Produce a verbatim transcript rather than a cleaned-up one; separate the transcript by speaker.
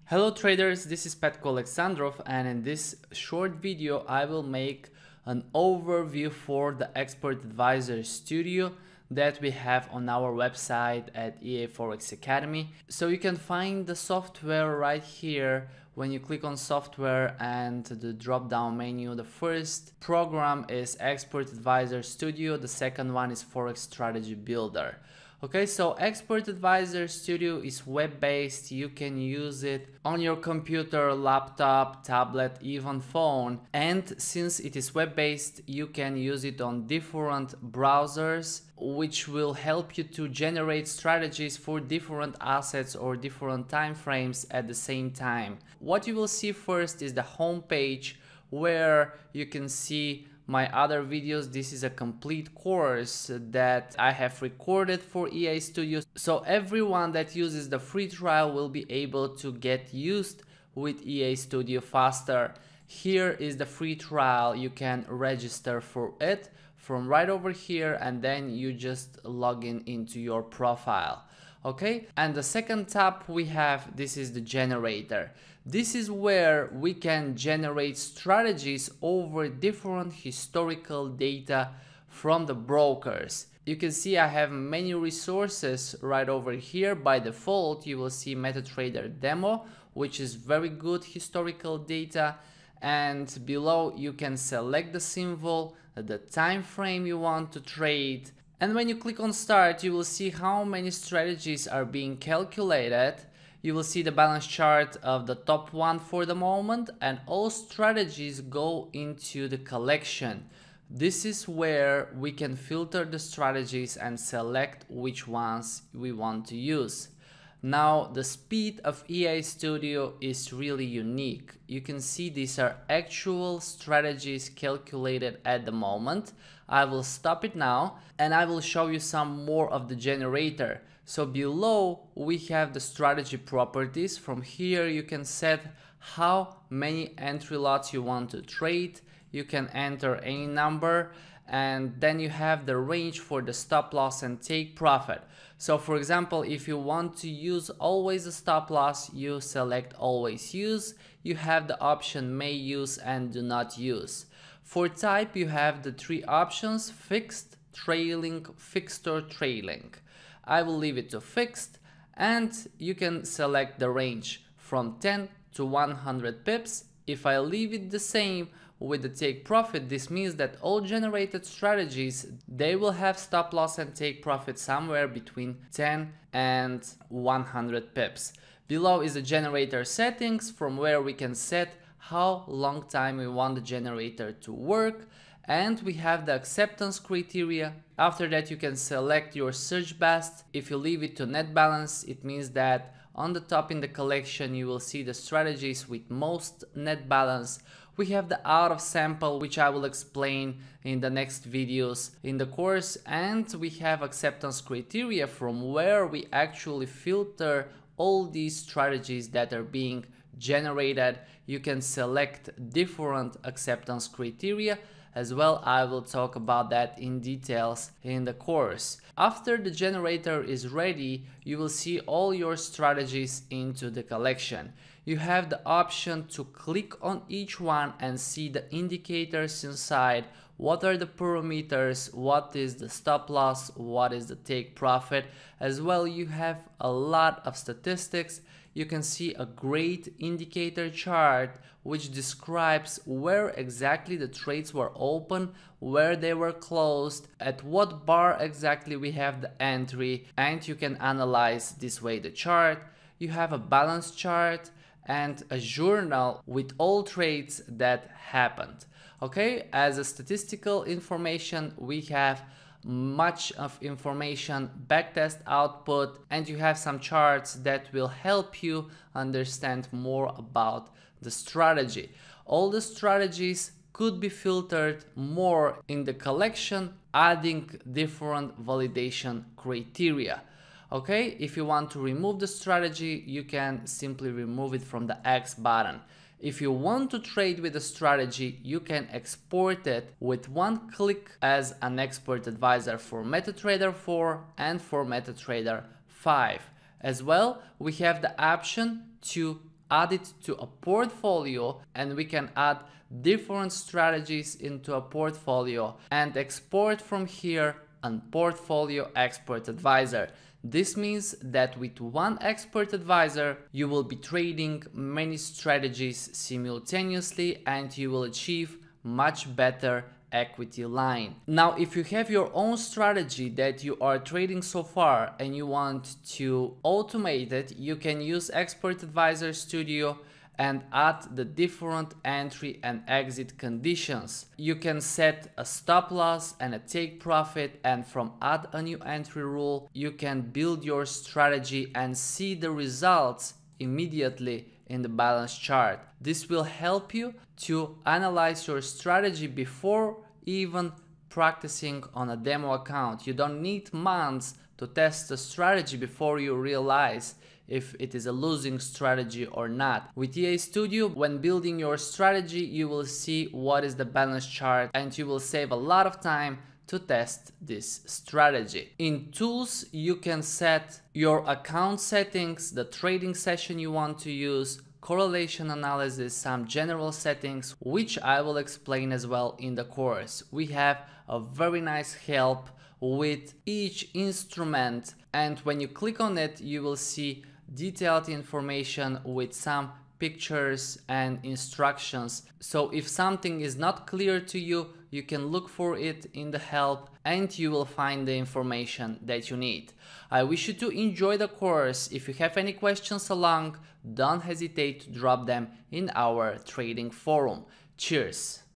Speaker 1: Hello traders, this is Petko Aleksandrov, and in this short video I will make an overview for the Expert Advisor Studio that we have on our website at E A Forex Academy. So you can find the software right here when you click on software and the drop down menu. The first program is Expert Advisor Studio, the second one is Forex Strategy Builder. Okay, so Expert Advisor Studio is web-based. You can use it on your computer, laptop, tablet, even phone. And since it is web-based, you can use it on different browsers, which will help you to generate strategies for different assets or different time frames at the same time. What you will see first is the home page, where you can see my other videos. This is a complete course that I have recorded for E A Studio. So everyone that uses the free trial will be able to get used with E A Studio faster. Here is the free trial. You can register for it from right over here, and then you just log in into your profile. Okay, and the second tab we have, this is the generator. This is where we can generate strategies over different historical data from the brokers. You can see I have many resources right over here. By default, you will see MetaTrader demo, which is very good historical data. And below you can select the symbol, the time frame you want to trade. And when you click on start, you will see how many strategies are being calculated. You will see the balance chart of the top one for the moment, and all strategies go into the collection. This is where we can filter the strategies and select which ones we want to use. Now, the speed of E A Studio is really unique. You can see these are actual strategies calculated at the moment. I will stop it now and I will show you some more of the generator. So below we have the strategy properties. From here you can set how many entry lots you want to trade. You can enter any number, and then you have the range for the stop loss and take profit. So for example, if you want to use always a stop loss, you select always use. You have the option may use and do not use. For type, you have the three options: fixed, trailing, fixed or trailing. I will leave it to fixed, and you can select the range from ten to one hundred pips. If I leave it the same with the take profit, this means that all generated strategies, they will have stop loss and take profit somewhere between ten and one hundred pips. Below is the generator settings, from where we can set how long time we want the generator to work. And we have the acceptance criteria. After that, you can select your search best. If you leave it to net balance, it means that on the top in the collection you will see the strategies with most net balance. We have the out of sample, which I will explain in the next videos in the course, and we have acceptance criteria, from where we actually filter all these strategies that are being generated. You can select different acceptance criteria as well. I will talk about that in details in the course. After the generator is ready, you will see all your strategies into the collection. You have the option to click on each one and see the indicators inside. What are the parameters, what is the stop loss, what is the take profit. As well, you have a lot of statistics. You can see a great indicator chart which describes where exactly the trades were open, where they were closed, at what bar exactly we have the entry, and you can analyze this way the chart. You have a balance chart and a journal with all trades that happened. Okay, as a statistical information, we have much of information, backtest output, and you have some charts that will help you understand more about the strategy. All the strategies could be filtered more in the collection, adding different validation criteria. Okay, if you want to remove the strategy, you can simply remove it from the X button. If you want to trade with a strategy, you can export it with one click as an expert advisor for MetaTrader four and for MetaTrader five. As well, we have the option to add it to a portfolio, and we can add different strategies into a portfolio and export from here a portfolio expert advisor. This means that with one expert advisor, you will be trading many strategies simultaneously and you will achieve much better equity line. Now, if you have your own strategy that you are trading so far and you want to automate it, you can use Expert Advisor Studio and add the different entry and exit conditions. You can set a stop loss and a take profit, and from add a new entry rule, you can build your strategy and see the results immediately in the balance chart. This will help you to analyze your strategy before even practicing on a demo account. You don't need months to test the strategy before you realize if it is a losing strategy or not. With E A Studio, when building your strategy, you will see what is the balance chart and you will save a lot of time to test this strategy. In tools, you can set your account settings, the trading session you want to use, correlation analysis, some general settings, which I will explain as well in the course. We have a very nice help with each instrument, and when you click on it, you will see detailed information with some pictures and instructions. So if something is not clear to you, you can look for it in the help and you will find the information that you need. I wish you to enjoy the course. If you have any questions along, don't hesitate to drop them in our trading forum. Cheers!